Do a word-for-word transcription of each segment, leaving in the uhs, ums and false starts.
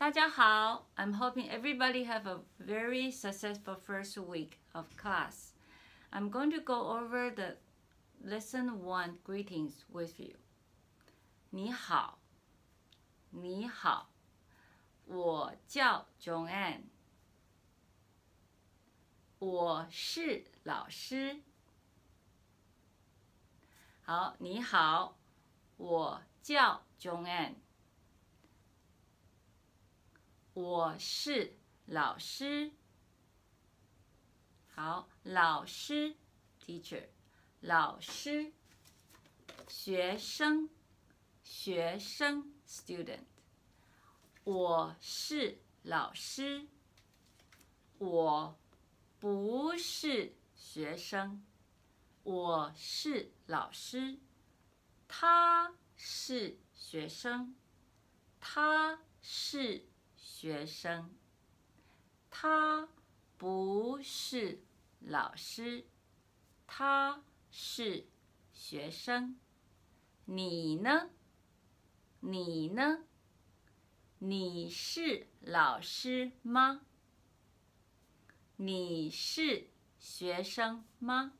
大家好 I'm hoping everybody have a very successful first week of class. I'm going to go over the lesson one greetings with you. 你好，你好，我叫 Joanne， 我是老师。好，你好，我叫 Joanne， 我是老师。好，老师 teacher， 老师，学生学生 student， 我是老师，我不是学生，我是老师，他是学生，他是学生，他不是老师，他是学生。你呢？你呢？你是老师吗？你是学生吗？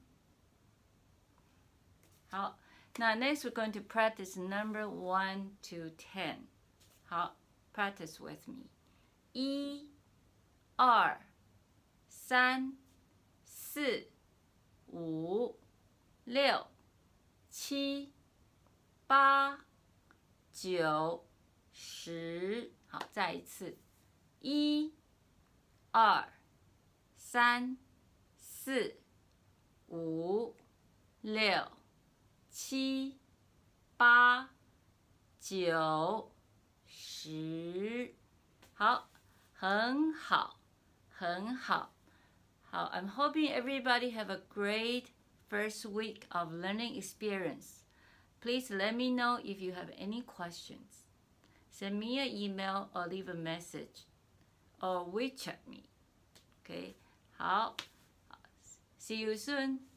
好，那 next we're going to practice number one to ten. 好 ，practice with me. 一、二、三、四、五、六、七、八、九、十。好，再一次。一、二、三、四、五、六、七、八、九、十。好，很好，很好。好 I'm hoping everybody have a great first week of learning experience. Please let me know if you have any questions. Send me an email or leave a message or WeChat me. Okay? 好 See you soon.